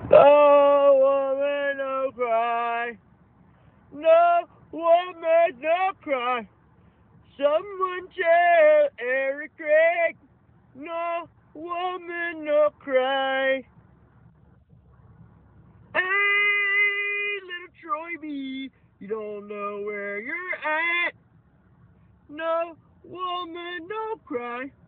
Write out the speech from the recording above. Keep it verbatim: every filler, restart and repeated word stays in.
Oh, woman, no cry. No, woman, no cry. Someone tell Eric Craig. No, woman, no cry. Hey, little Troy B, you don't know where you're at. No, woman, no cry.